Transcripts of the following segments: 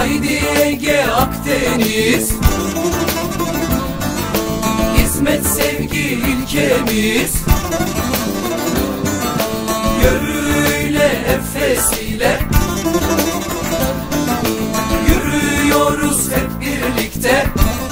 Haydi Ege Akdeniz, hizmet sevgi ilkemiz. Yörüyle Efes'iyle yürüyoruz hep birlikte.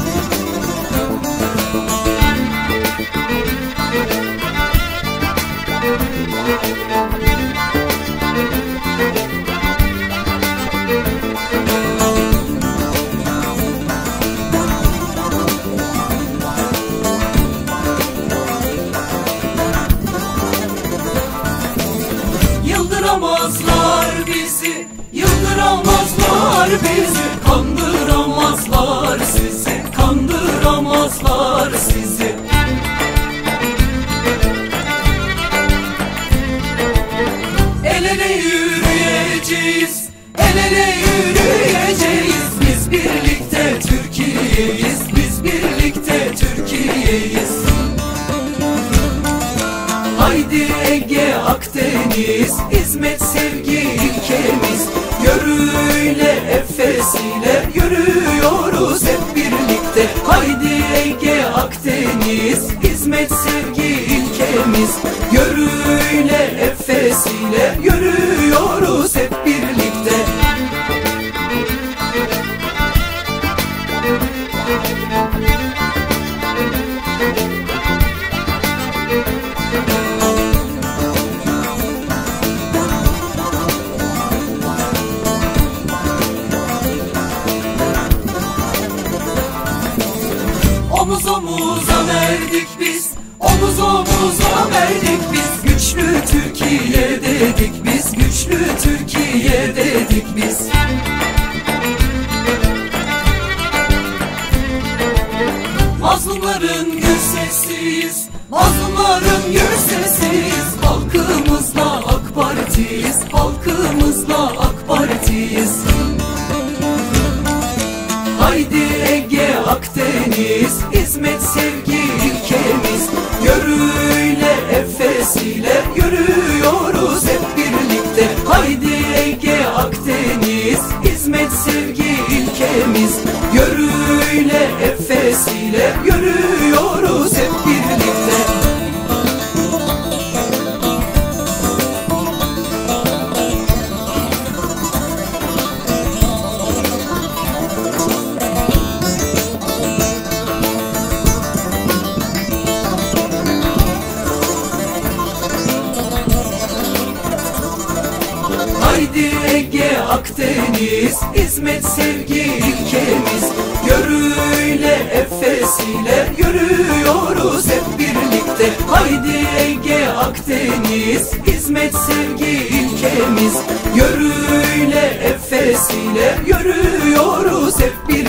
Yıldıramazlar bizi, yıldıramazlar bizi, kandıramazlar sizi, kandıramazlar sizi. El ele yürüyeceğiz, el ele yürüyeceğiz. Biz birlikte Türkiye'yiz, biz birlikte Türkiye'yiz. Haydi Ege Akdeniz, hizmet sevgi ilkemiz. Yörüyle Efes'iyle yürüyoruz hep birlikte. Haydi Ege Akdeniz, hizmet sevgi ilkemiz. Yörüyle Efes'iyle yürüyoruz hep birlikte. Omuz omuza verdik biz, omuz omuza verdik biz. Güçlü Türkiye dedik biz, güçlü Türkiye dedik biz. Mazlumların gür sesiyiz, mazlumların gür sesiyiz. Halkımızla AK Parti'yiz, halkımızla AK Parti'yiz. Haydi Ege Akdeniz, hizmet sevgi ilkemiz. Yörüyle Efes'iyle yürüyoruz hep birlikte. Haydi Ege Akdeniz, hizmet sevgi ilkemiz. Yörüyle Efes'iyle yürüyoruz hep birlikte. Haydi Ege Akdeniz, hizmet sevgi ilkemiz. Yörüyle Efes'iyle yürüyoruz hep birlikte. Haydi Ege Akdeniz, hizmet sevgi ilkemiz. Yörüyle Efes'iyle yürüyoruz hep birlikte.